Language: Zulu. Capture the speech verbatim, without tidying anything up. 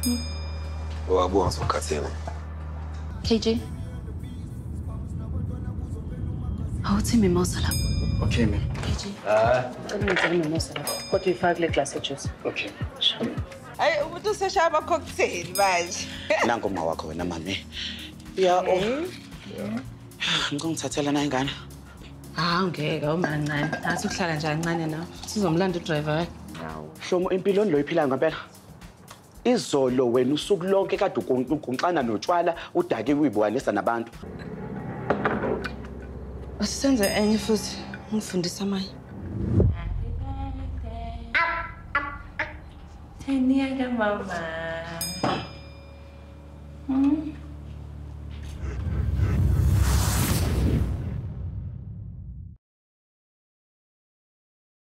Wabonga sokhathela. K J. Awuthi mimosa lapho. Okay, ma'am. K J. Ah. Ngicela ngicela mimosa lapho. Kodwa uyifake le glass juice. Okay. Hayi umuntu useshaya cocktail manje. Nangu ma wakho wena mami. Ya oh. Ngicela ngithathela na ingane. Ah, ngeke awumancane. Nathi ukuhlala nje kancane nawe. Sizomlanda udriver wakhe. Hlomu impilo lo iphilayo ngempela. Izolo wena usuku lonke kade ukunxana notshwala udake uyibonisa nabantu. Asisenze enye futhi ngifundisa amanye. Tenia mama.